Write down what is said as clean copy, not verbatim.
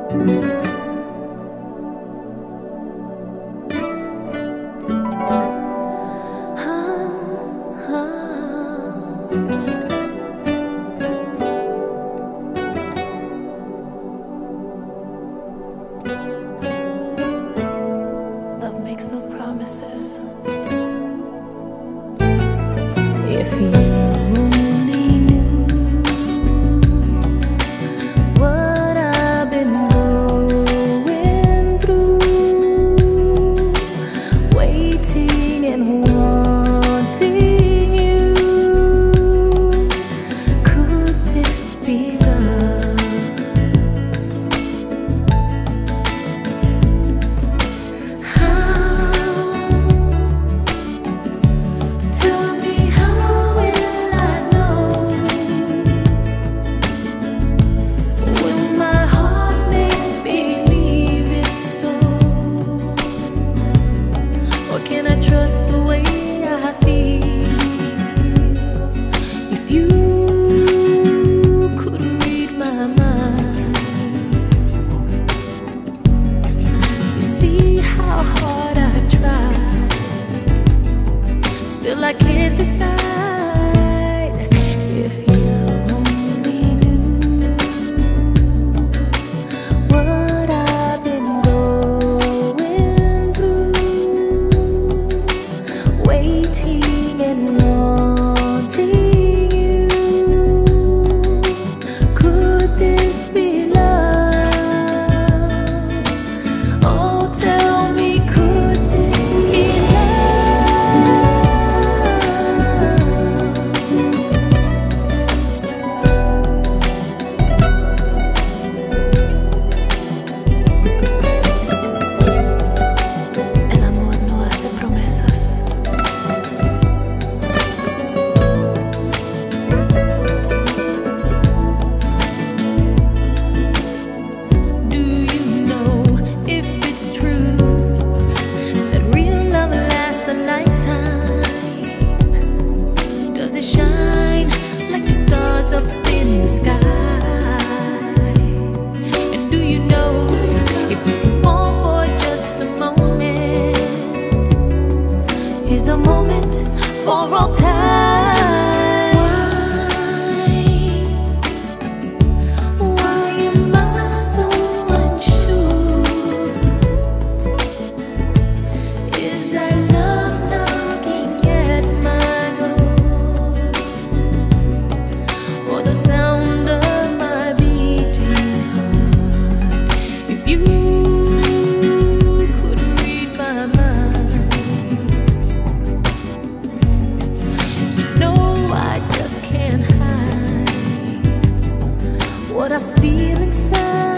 Love makes no promises. If you only knew what I've been going through, waiting and wanting you, could this be love? Can I trust the way I feel? If you could read my mind, you see how hard I've tried. Still I can't decide. If you only knew what I've been going through, waiting and wanting you, could this be love? Oh, tell me, could this be El amor no hace promesas. Shine like the stars up in the sky. And do you know, if you can fall for just a moment, is a moment for all time. Why am I so unsure? Is that love knocking at my door? The sound of my beating heart. If you could read my mind, you know I just can't hide what I feel inside.